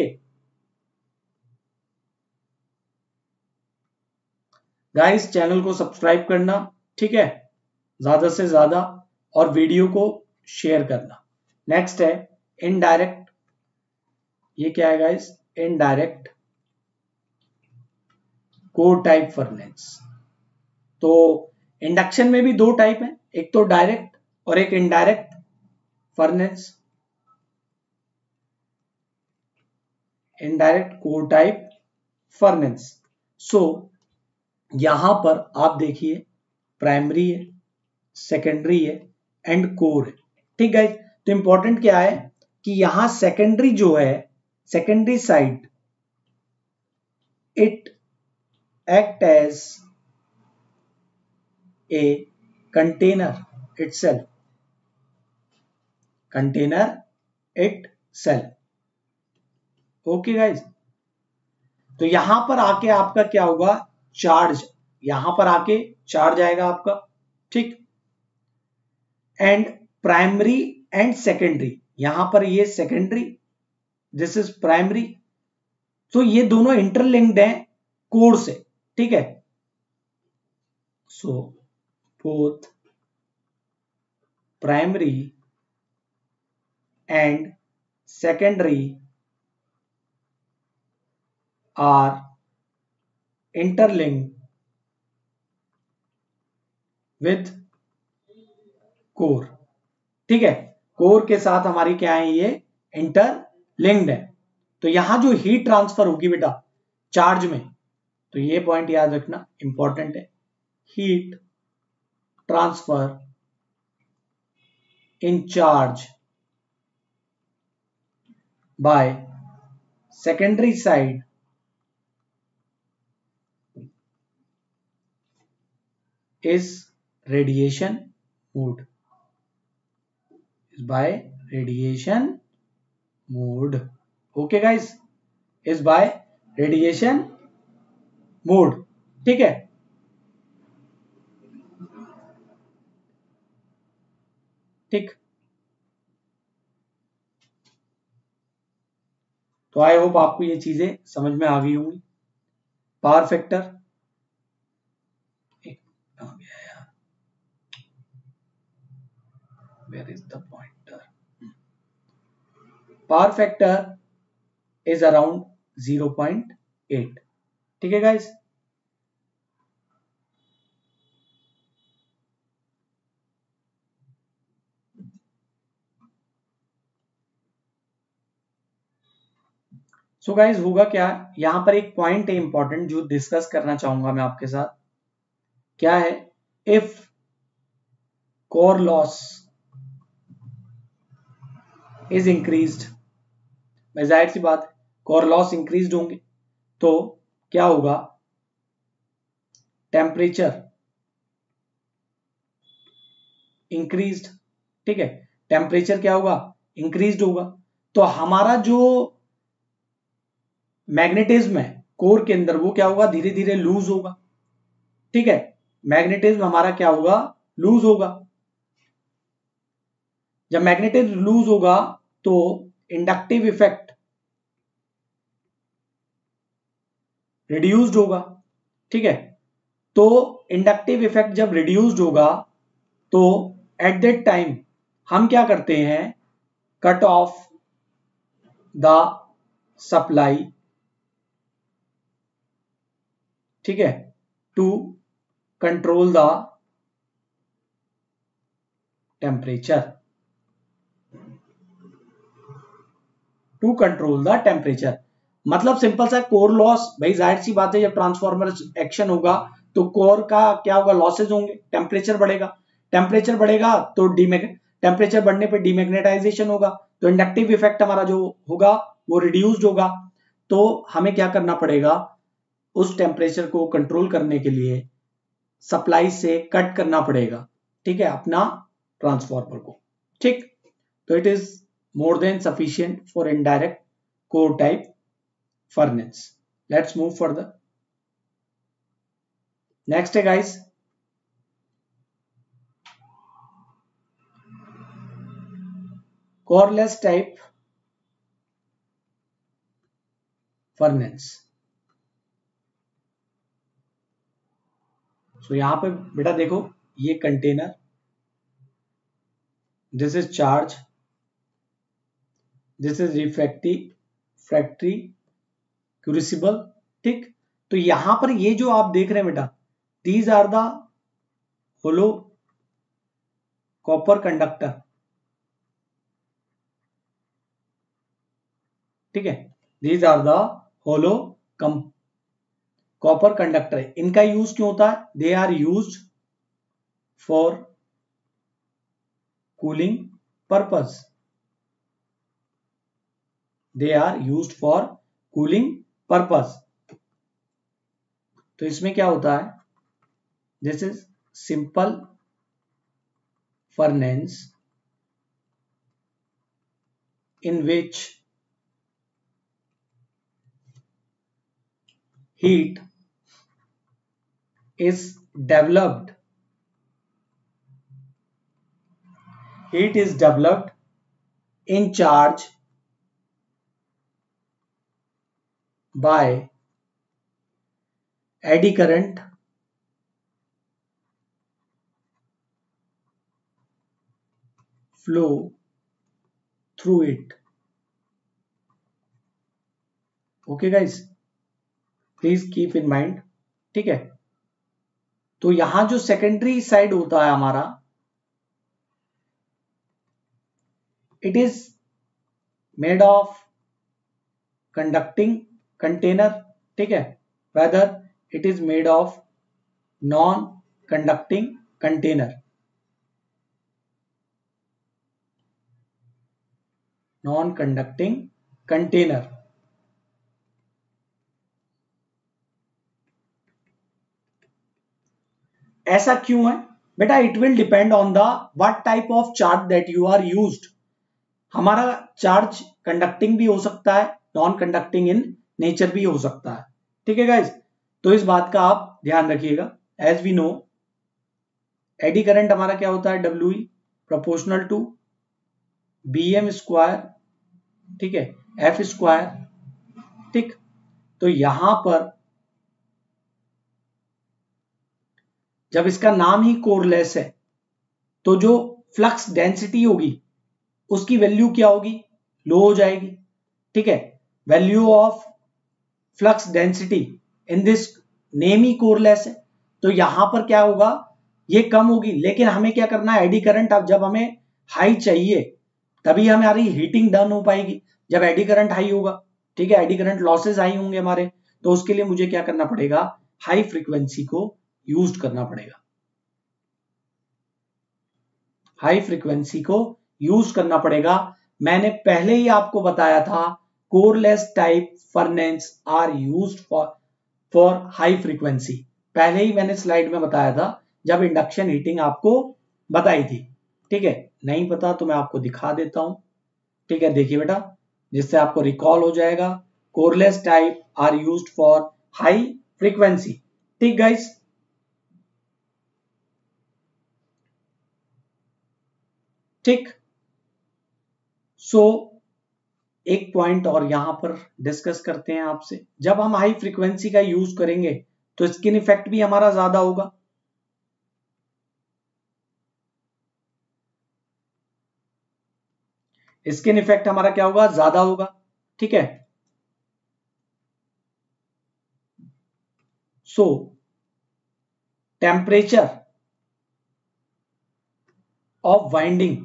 guys, channel को सब्सक्राइब करना, ठीक है, ज्यादा से ज्यादा, और वीडियो को शेयर करना। नेक्स्ट है इनडायरेक्ट, ये क्या है guys, indirect core type furnace. तो इंडक्शन में भी दो टाइप है, एक तो डायरेक्ट और एक indirect furnace. Indirect core type furnace. So यहां पर आप देखिए प्राइमरी है, सेकेंडरी है एंड कोर है। ठीक है, तो इंपॉर्टेंट क्या है कि यहां सेकेंडरी जो है, secondary side it act as a container itself, container itself. Okay guys, तो यहां पर आके आपका क्या होगा, चार्ज, यहां पर आके चार्ज आएगा आपका। ठीक, एंड प्राइमरी एंड सेकेंडरी, यहां पर ये सेकेंडरी, दिस इज प्राइमरी। तो ये दोनों इंटरलिंक्ड हैं कोर से। ठीक है, so both primary and secondary are interlinked with core. ठीक है, कोर के साथ हमारी क्या है, ये इंटरलिंक्ड है। तो यहां जो हीट ट्रांसफर होगी बेटा चार्ज में, तो ये पॉइंट याद रखना इंपॉर्टेंट है, heat transfer in charge by secondary side is radiation mode, is by radiation mode. Okay guys, is by radiation mode. ठीक है, ठीक, तो आई होप आपको ये चीजें समझ में आ गई होंगी। Power factor, where is the pointer, power factor is around zero point eight. ठीक है गाइस, सो so गाइस होगा क्या, यहां पर एक पॉइंट है इंपॉर्टेंट जो डिस्कस करना चाहूंगा मैं आपके साथ, क्या है, if core loss is increased, जाहिर सी बात है कोर लॉस इंक्रीज्ड होंगे तो क्या होगा, टेम्परेचर इंक्रीज्ड। ठीक है, टेम्परेचर क्या होगा, इंक्रीज्ड होगा। तो हमारा जो मैग्नेटिज्म है कोर के अंदर वो क्या होगा, धीरे धीरे लूज होगा। ठीक है, मैग्नेटिज्म हमारा क्या होगा, लूज होगा। जब मैग्नेटिज्म लूज होगा तो इंडक्टिव इफेक्ट रिड्यूस्ड होगा। ठीक है, तो इंडक्टिव इफेक्ट जब रिड्यूस्ड होगा तो एट दैट टाइम हम क्या करते हैं, कट ऑफ द सप्लाई, ठीक है, to control the temperature, to control the temperature. मतलब सिंपल सा कोर लॉस, भाई जाहिर सी बात है जब ट्रांसफॉर्मर एक्शन होगा तो कोर का क्या होगा, लॉसेज होंगे, टेम्परेचर बढ़ेगा, टेम्परेचर बढ़ेगा तो डीमैग टेम्परेचर बढ़ने पे डीमैग्नेटाइजेशन होगा, तो इंडक्टिव इफेक्ट हमारा जो होगा वो रिड्यूस्ड होगा, तो हमें क्या करना पड़ेगा, उस टेम्परेचर को कंट्रोल करने के लिए सप्लाई से कट करना पड़ेगा, ठीक है, अपना ट्रांसफार्मर को, ठीक। तो it is more than sufficient for indirect core type furnace. Let's move further. Next है guys, coreless type furnace. So यहां पे बेटा देखो, ये container, this is charge, this is refractory factory crucible, ठीक। तो यहां पर ये जो आप देख रहे हैं बेटा, these are the hollow copper conductor, ठीक है, these are the hollow come copper conductor. इनका यूज क्यों होता है, they are use for cooling purpose, they are use for cooling purpose. तो इसमें क्या होता है, this is simple furnace in which heat is developed heat is developed in charge by eddy current flow through it। Okay guys, please keep in mind, ठीक है। तो यहां जो सेकेंडरी साइड होता है हमारा, it is made of conducting container, ठीक है, whether it is made of non conducting container, non conducting container. ऐसा क्यों है बेटा, it will depend on the what type of charge that you are used. हमारा चार्ज कंडक्टिंग भी हो सकता है, नॉन कंडक्टिंग इन नेचर भी हो सकता है, ठीक है गाइज। तो इस बात का आप ध्यान रखिएगा। As we know, eddy current हमारा क्या होता है, W E proportional to B M square, ठीक है, एफ स्क्वायर, ठीक। तो यहां पर जब इसका नाम ही कोरलेस है, तो जो फ्लक्स डेंसिटी होगी उसकी वैल्यू क्या होगी, लो हो जाएगी, ठीक है। Value of flux density in this name ही कोरलेस है, तो यहां पर क्या होगा, ये कम होगी। लेकिन हमें क्या करना है, एडी करंट अब जब हमें हाई चाहिए तभी हमारी हीटिंग डन हो पाएगी, जब एडी करंट हाई होगा, ठीक है, एडी करंट लॉसेस हाई होंगे हमारे, तो उसके लिए मुझे क्या करना पड़ेगा, हाई फ्रीक्वेंसी को यूज करना पड़ेगा, हाई फ्रीक्वेंसी को यूज करना पड़ेगा। मैंने पहले ही आपको बताया था, coreless type furnace are used for for high frequency, पहले ही मैंने स्लाइड में बताया था जब इंडक्शन हीटिंग आपको बताई थी, ठीक है। नहीं पता तो मैं आपको दिखा देता हूं, ठीक है, देखिए बेटा, जिससे आपको रिकॉल हो जाएगा। Coreless type are used for high frequency, ठीक गाइस। ठीक, सो so, एक पॉइंट और यहां पर डिस्कस करते हैं आपसे। जब हम हाई फ्रीक्वेंसी का यूज करेंगे तो स्किन इफेक्ट भी हमारा ज्यादा होगा, स्किन इफेक्ट हमारा क्या होगा, ज्यादा होगा, ठीक है। So temperature of winding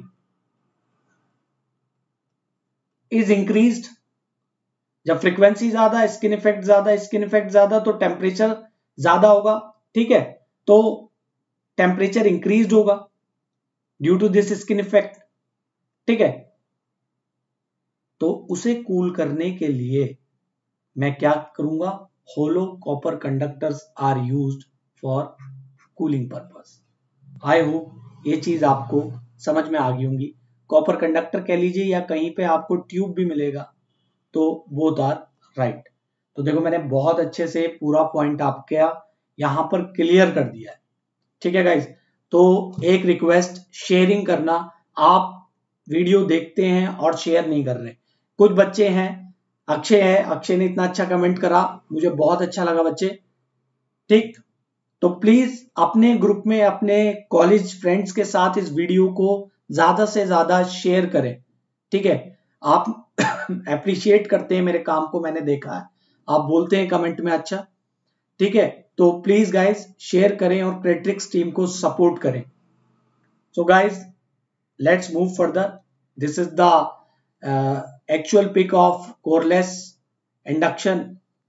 is increased. जब फ्रीक्वेंसी ज्यादा, स्किन इफेक्ट ज्यादा, स्किन इफेक्ट ज्यादा, तो टेम्परेचर ज्यादा होगा, ठीक है। तो टेम्परेचर इंक्रीज होगा due to this skin effect, ठीक है। तो उसे कूल करने के लिए मैं क्या करूंगा, hollow copper conductors are used for cooling purpose. I hope ये चीज आपको समझ में आ गई होंगी। कॉपर कंडक्टर कह लीजिए या कहीं पे आपको ट्यूब भी मिलेगा, तो बोथ आर राइट। तो देखो मैंने बहुत अच्छे से पूरा पॉइंट आपके यहां पर क्लियर कर दिया है, ठीक है गाइज। तो एक रिक्वेस्ट, शेयरिंग करना। आप वीडियो देखते हैं और शेयर नहीं कर रहे। कुछ बच्चे हैं, अक्षय है, अक्षय ने इतना अच्छा कमेंट करा, मुझे बहुत अच्छा लगा बच्चे, ठीक। तो प्लीज अपने ग्रुप में अपने कॉलेज फ्रेंड्स के साथ इस वीडियो को ज्यादा से ज्यादा शेयर करें, ठीक है। आप अप्रिशिएट करते हैं मेरे काम को, मैंने देखा है, आप बोलते हैं कमेंट में अच्छा, ठीक है। तो प्लीज गाइस शेयर करें और क्रेट्रिक्स टीम को सपोर्ट करें। So guys let's move further. This is the actual pic of coreless induction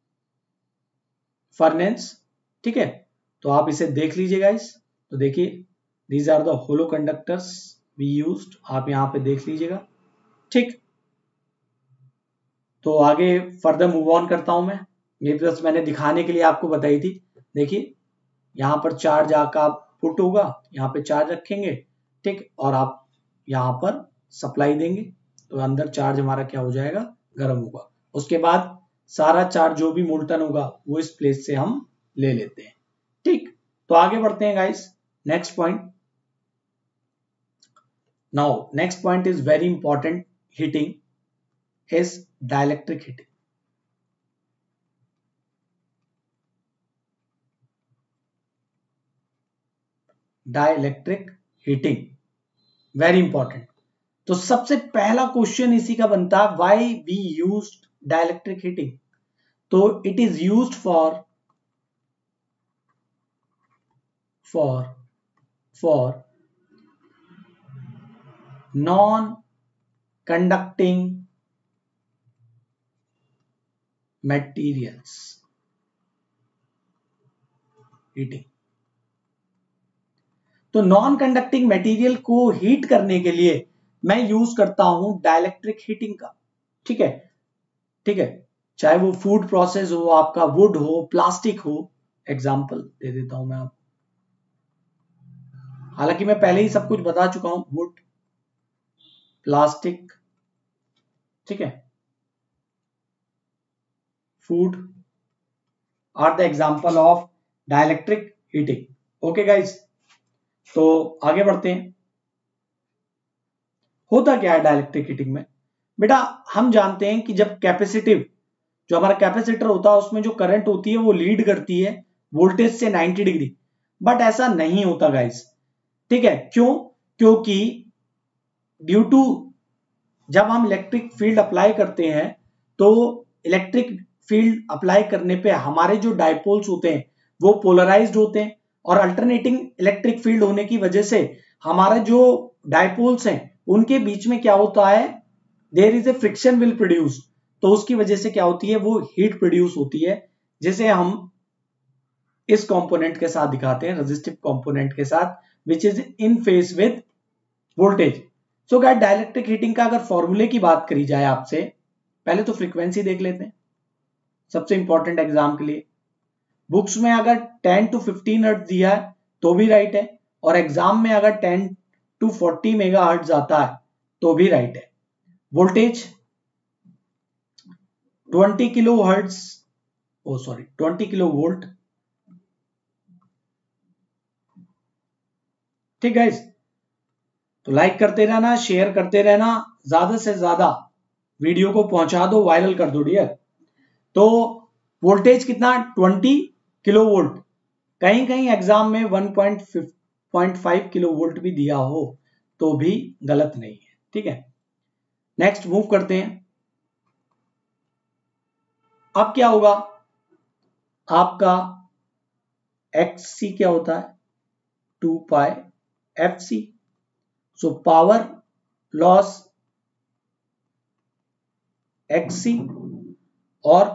furnace, ठीक है। तो आप इसे देख लीजिए गाइस। तो देखिए these are the hollow conductors we used, आप यहां पे देख लीजिएगा, ठीक। तो आगे फर्दर मूव ऑन करता हूं मैं। ये बस मैंने दिखाने के लिए आपको बताई थी। देखिए यहां पर चार्ज आपका पुट होगा, यहाँ पे चार्ज रखेंगे, ठीक, और आप यहाँ पर सप्लाई देंगे तो अंदर चार्ज हमारा क्या हो जाएगा, गर्म होगा। उसके बाद सारा चार्ज जो भी मोल्टन होगा वो इस प्लेस से हम ले लेते हैं, ठीक। तो आगे बढ़ते हैं guys, next point. Now next point is very important, heating is dielectric heating. Dielectric heating very important. तो सबसे पहला क्वेश्चन इसी का बनता है, why we used dielectric heating. तो it is used for for for non conducting materials heating. तो non conducting material को हीट करने के लिए मैं यूज करता हूं डाइलेक्ट्रिक हीटिंग का, ठीक है, ठीक है। चाहे वो फूड प्रोसेस हो, आपका वुड हो, प्लास्टिक हो, एग्जांपल दे देता हूं मैं आप, हालांकि मैं पहले ही सब कुछ बता चुका हूं, वुड, प्लास्टिक, ठीक है, food are the example of dielectric heating. Okay guys, तो आगे बढ़ते हैं। होता क्या है डाइलेक्ट्रिक हीटिंग में बेटा, हम जानते हैं कि जब कैपेसिटिव, जो हमारा कैपेसिटर होता है उसमें जो करंट होती है वो लीड करती है वोल्टेज से नाइंटी डिग्री, बट ऐसा नहीं होता गाइस, ठीक है। क्यों? क्योंकि ड्यू टू जब हम इलेक्ट्रिक फील्ड अप्लाई करते हैं तो इलेक्ट्रिक फील्ड अप्लाई करने पे हमारे जो डायपोल्स होते हैं वो पोलराइज्ड होते हैं, और अल्टरनेटिंग इलेक्ट्रिक फील्ड होने की वजह से हमारे जो डायपोल्स हैं उनके बीच में क्या होता है, there is a friction will produce. तो उसकी वजह से क्या होती है, वो हीट प्रोड्यूस होती है, जिसे हम इस कंपोनेंट के साथ दिखाते हैं, रेजिस्टिव कंपोनेंट के साथ, which is in phase with voltage. So guys dielectric heating का अगर फॉर्मूले की बात करी जाए आपसे, पहले तो फ्रीक्वेंसी देख लेते हैं, सबसे इंपॉर्टेंट एग्जाम के लिए। बुक्स में अगर टेन टू फिफ्टीन हर्ट्ज दिया है तो भी राइट है, और एग्जाम में अगर ten to forty megahertz आता है तो भी राइट है। Voltage twenty kilohertz, oh sorry twenty kilovolt, ठीक है। तो लाइक करते रहना, शेयर करते रहना, ज्यादा से ज्यादा वीडियो को पहुंचा दो, वायरल कर दो डियर। तो वोल्टेज कितना, ट्वेंटी किलो वोल्ट, कहीं कहीं एग्जाम में one point five kilovolt भी दिया हो तो भी गलत नहीं है, ठीक है। नेक्स्ट मूव करते हैं। अब क्या होगा, आपका एक्स सी क्या होता है, two pi F C. So power loss X C और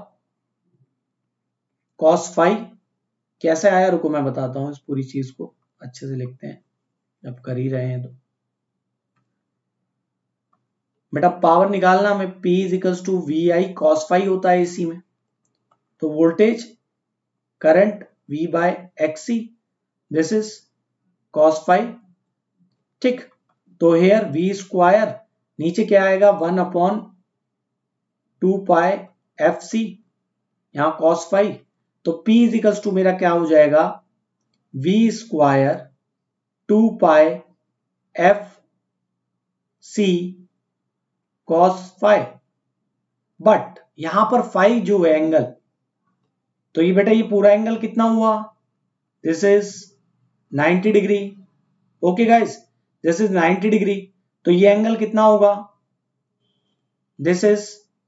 कॉस फाई कैसे आया, रुको मैं बताता हूं, इस पूरी चीज को अच्छे से लिखते हैं जब कर ही रहे हैं तो। बेटा पावर निकालना हमें P is equals to V I cos phi होता है एसी में, तो voltage current V by X C, this is cos phi, ठीक। तो हेयर V स्क्वायर नीचे क्या आएगा one upon two pi F C, यहां कॉस फाई, तो P इज इक्वल्स टू मेरा क्या हो जाएगा V square two pi F C cos phi. But यहां पर फाई जो है एंगल, तो ये बेटा ये पूरा एंगल कितना हुआ, this is ninety degree, okay guys, this is ninety degree, तो ये एंगल कितना होगा, this is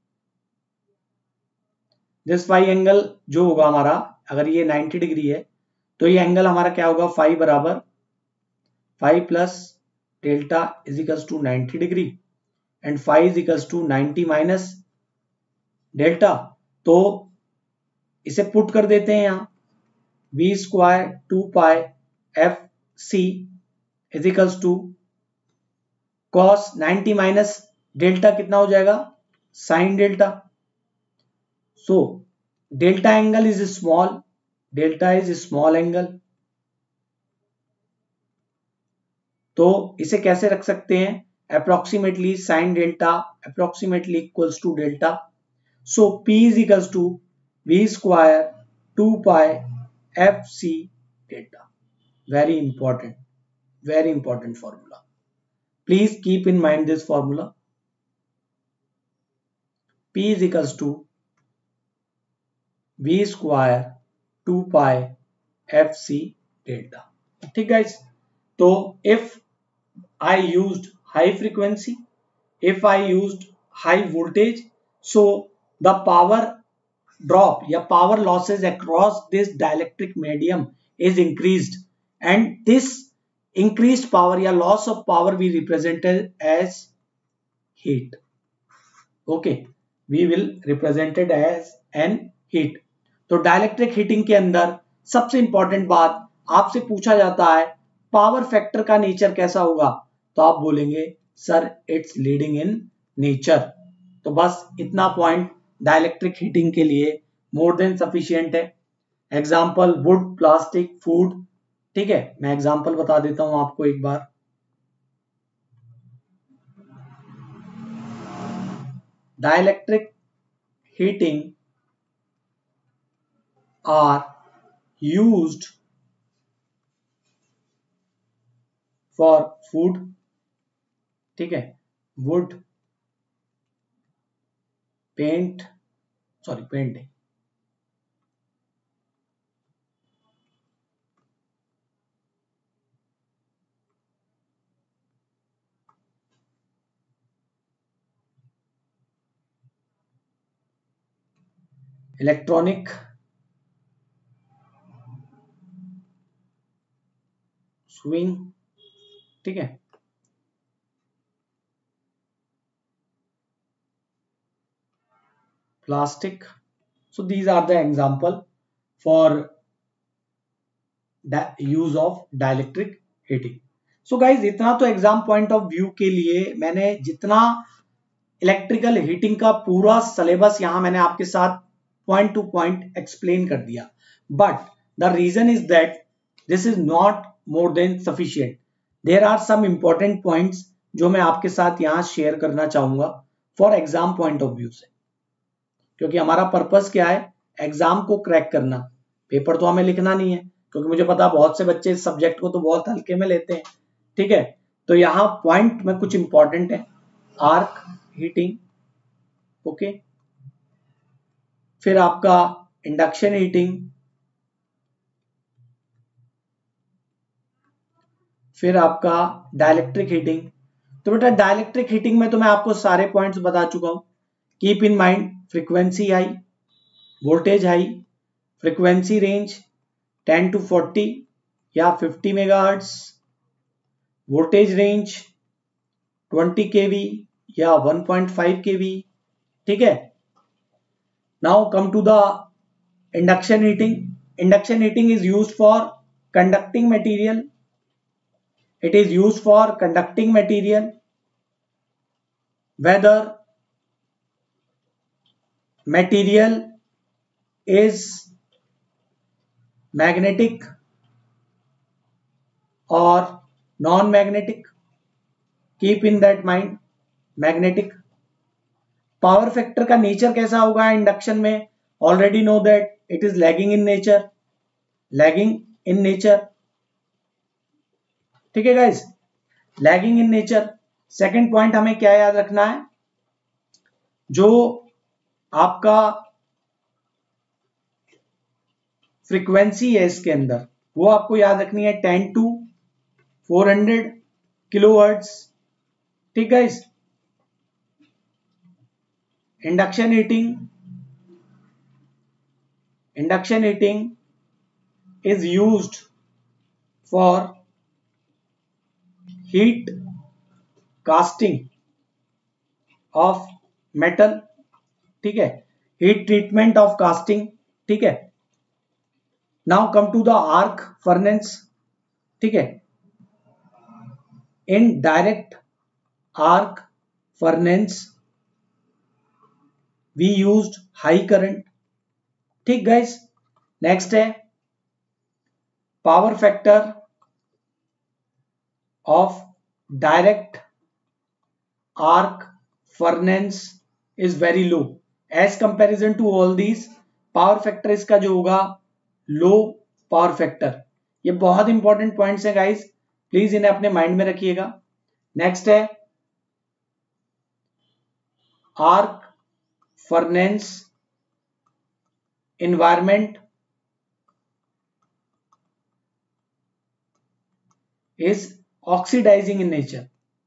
this phi angle जो होगा हमारा, अगर ये नाइंटी डिग्री है तो ये एंगल हमारा क्या होगा, फाई बराबर five plus delta is equals to ninety degree and five is equals to ninety minus delta. तो इसे पुट कर देते हैं यहां, V square two pi F C is equals to cos ninety minus delta कितना हो जाएगा, sine delta. So delta angle is small, delta is small angle, तो इसे कैसे रख सकते हैं, approximately sine delta approximately equals to delta, so P is equals to V square two pi F C delta. Very important, very important formula, please keep in mind this formula. P is equals to V square two pi F C delta, ठीक guys. तो if I used high frequency, if I used high voltage, so the power drop या power losses across this dielectric medium is increased, and this increased power या loss of power we represented as heat, okay, we will represented as an heat। तो dielectric heating के अंदर सबसे important बात आपसे पूछा जाता है पावर फैक्टर का नेचर कैसा होगा, तो आप बोलेंगे sir it's leading in nature. तो बस इतना पॉइंट डायलेक्ट्रिक हीटिंग के लिए मोर देन सफिशिएंट है। एग्जांपल वुड, प्लास्टिक, फूड, ठीक है, मैं एग्जांपल बता देता हूं आपको एक बार। Dielectric heating are used for food, ठीक है, wood, paint, sorry paint है, इलेक्ट्रॉनिक, स्विंग, ठीक है, plastic. So these are the example for use of dielectric heating. So guys इतना तो एग्जाम पॉइंट ऑफ व्यू के लिए मैंने जितना इलेक्ट्रिकल हीटिंग का पूरा सिलेबस यहां मैंने आपके साथ पॉइंट टू पॉइंट एक्सप्लेन कर दिया, but the reason is that this is not more than sufficient. There are some important points जो मैं आपके साथ यहां शेयर करना चाहूंगा for exam point of view से, क्योंकि हमारा पर्पस क्या है, एग्जाम को क्रैक करना, पेपर तो हमें लिखना नहीं है, क्योंकि मुझे पता बहुत से बच्चे इस सब्जेक्ट को तो बहुत हल्के में लेते हैं, ठीक है। तो यहाँ पॉइंट में कुछ इंपॉर्टेंट है, आर्क हीटिंग, ओके, फिर आपका इंडक्शन हीटिंग, फिर आपका डायलेक्ट्रिक हीटिंग। तो बेटा डायलेक्ट्रिक हीटिंग में तो मैं आपको सारे पॉइंट्स बता चुका हूं। Keep in mind frequency high, voltage high, frequency range ten to forty या fifty megahertz, voltage range twenty KV या वन पॉइंट फाइव केवी, ठीक है। Now come to the induction heating. Induction heating is used for conducting material, it is used for conducting material, whether material is magnetic or non-magnetic. Keep in that mind, magnetic. Power factor का nature कैसा होगा इंडक्शन में? Already know that it is lagging in nature, lagging in nature, ठीक है guys, lagging in nature. Second point हमें क्या याद रखना है, जो आपका फ्रीक्वेंसी है इसके अंदर वो आपको याद रखनी है ten to four hundred kilohertz, ठीक guys. Induction heating, induction heating is used for heat casting of metal, ठीक है, heat treatment of casting, ठीक है। now come to the arc furnace, ठीक है। in direct arc furnace we used high current, ठीक guys. Next है power factor of direct arc furnace is very low as comparison to all these. Power factor इसका जो होगा low power factor. ये बहुत important points हैं guys, please इन्हें अपने माइंड में रखिएगा। नेक्स्ट है arc furnace environment is oxidizing in nature,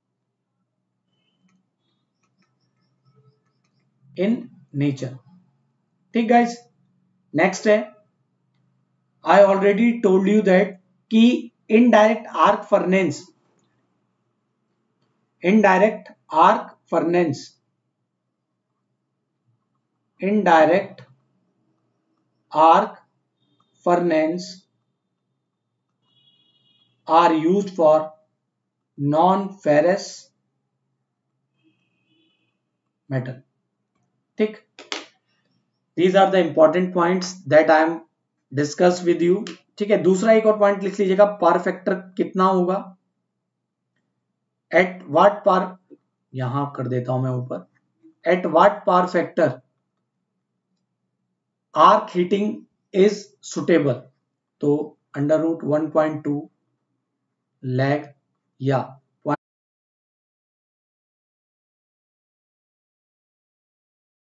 in nature, ठीक guys। next है I already told you that कि indirect arc furnace, indirect arc furnace, indirect arc furnace are used for non-ferrous metal, ठीक। these are the important points that I am discuss with you, ठीक है। दूसरा एक और point लिख लीजिएगा, power factor कितना होगा, एट व्हाट पावर, यहां कर देता हूं मैं ऊपर, at what power factor arc heating is suitable, तो under root one point two lag या